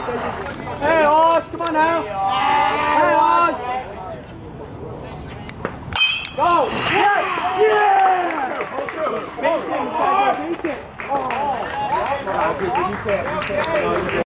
Hey, Oz, come on now. Hey, Oz. Go. Yeah. Yeah. Base it. Oh. You can't.